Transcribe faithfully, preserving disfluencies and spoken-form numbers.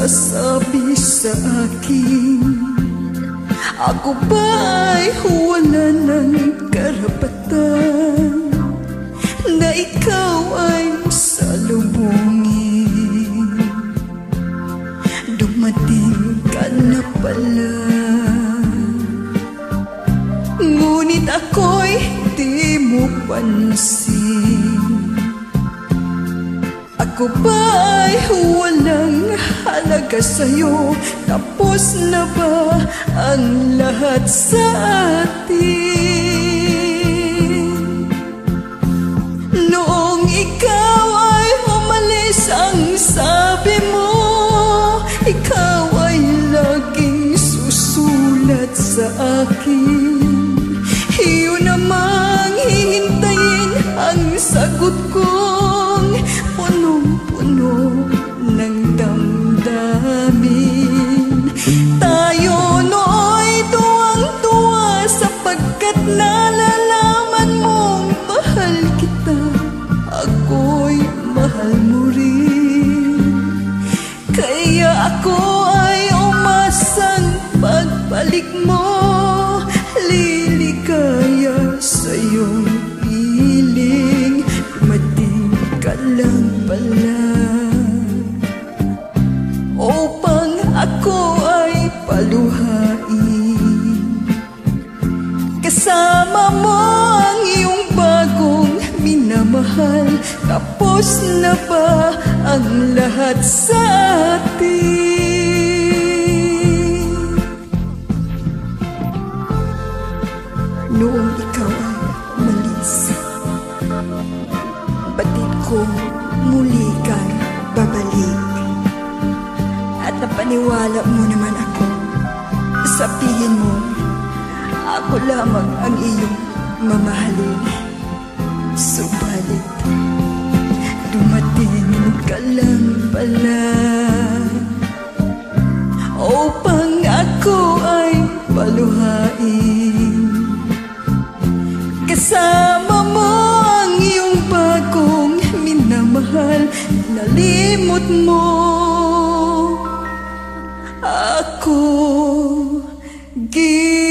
nagsasabi sa akin, ako ba'y wala ng karapatan na ikaw ay salubungin. Dumating ka na pala, ngunit ako'y di mo pansin. Ako ba'y walang halaga sa'yo? Tapos na ba ang lahat sa atin? Noong ikaw ay umalis, ang sabi mo, ikaw ay laging susulat sa akin. Iyon namang hihintayin ang sagot kong punong-puno ng damdamin. Tayo nooy tuwang-tuwa sapagkat nalalaman mong mahal kita, ako'y mahal mo rin. Kaya ako ay umasang pagbalik mo, liligaya sa iyong piling. Dumating ka lang pala upang ako ay paluhain. Kasama mo ang iyong bagong minamahal. Tapos na ba ang lahat sa atin? Noong ikaw ay umalis, batid ko muli kang babalik. At napaniwala mo naman ako, sabihin mo, ako lamang ang iyong mamahalin. Subalit, dumating ka lang pala upang ako ay paluhain. Kasama mo ang iyong bagong minamahal. Nalimot mo ako,